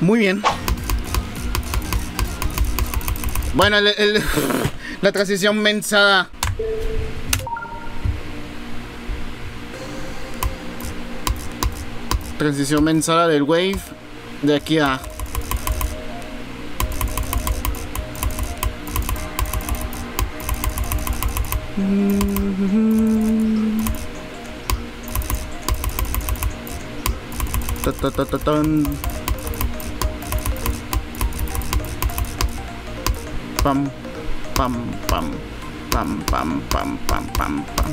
Muy bien. Bueno, la transición mensada. Transición mensada del wave de aquí a... Pam, pam, pam, pam, pam, pam, pam, pam, pam.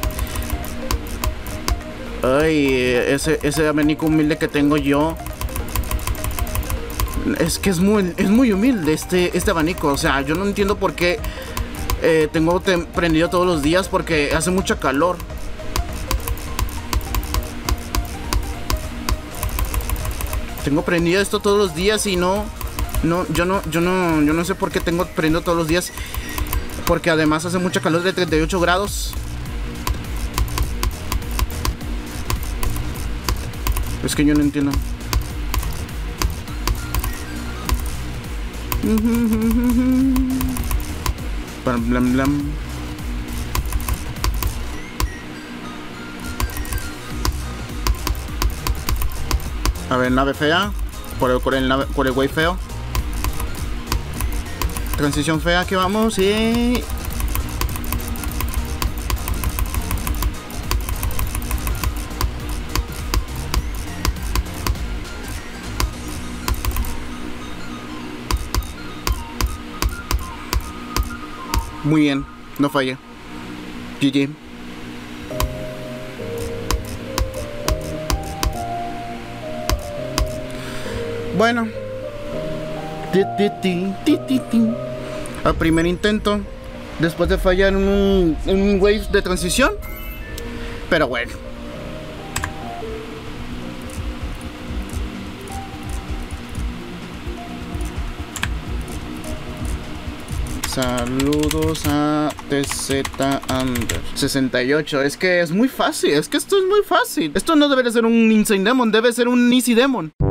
Ay, ese abanico humilde que tengo yo. Es que es muy humilde este abanico. O sea, yo no entiendo por qué tengo prendido todos los días, porque hace mucha calor. Tengo prendido esto todos los días y yo no sé por qué tengo prendido todos los días. Porque además hace mucha calor de 38 grados. Es que yo no entiendo. Blam, blam, blam. A ver, nave fea. Por el wave feo. Transición fea, aquí vamos y... Muy bien, no fallé. GG. Bueno. Al primer intento, después de fallar en un wave de transición. Pero bueno. Saludos a TZ Under 68. Es que es muy fácil. Es que esto es muy fácil. Esto no debe de ser un Insane Demon, debe ser un Easy Demon.